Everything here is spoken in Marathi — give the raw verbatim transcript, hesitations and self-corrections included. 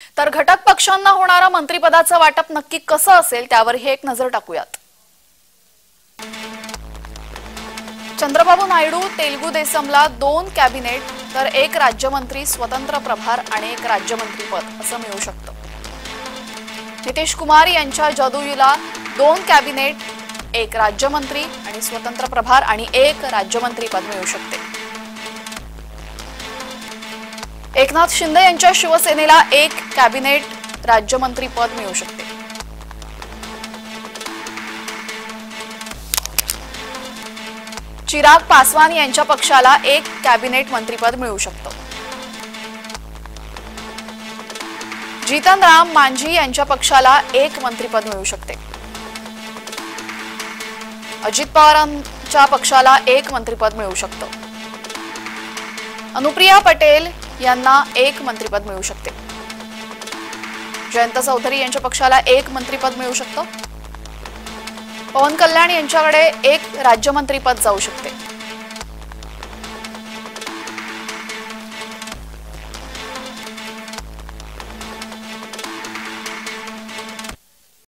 तर घटक पक्षांना होणारा मंत्रिपदाचं वाटप नक्की कसं असेल त्यावर ही एक नजर टाकूयात। चंद्रबाबू नायडू तेलुगू देसमला दोन कॅबिनेट तर एक राज्यमंत्री स्वतंत्र प्रभार आणि एक राज्यमंत्रीपद असं मिळू शकतं। नितीश कुमार यांच्या जदयुला दोन कॅबिनेट एक राज्यमंत्री आणि स्वतंत्र प्रभार आणि एक राज्यमंत्रीपद मिळू शकते। एकनाथ शिंदे यांच्या शिवसेनेला एक कॅबिनेट राज्यमंत्रीपद मिळू शकते। चिराग पासवान यांच्या पक्षाला एक कॅबिनेट मंत्रीपद मिळू शकतं। जीतन राम मांझी यांच्या पक्षाला एक मंत्रिपद मिळू शकते। अजित पवारांच्या पक्षाला एक मंत्रिपद मिळू शकतं। अनुप्रिया पटेल यांना एक मंत्रिपद मिळू शकते। जयंत चौधरी यांच्या पक्षाला एक मंत्रिपद मिळू शकतं। पवन कल्याण यांच्याकडे एक राज्यमंत्रीपद जाऊ शकते।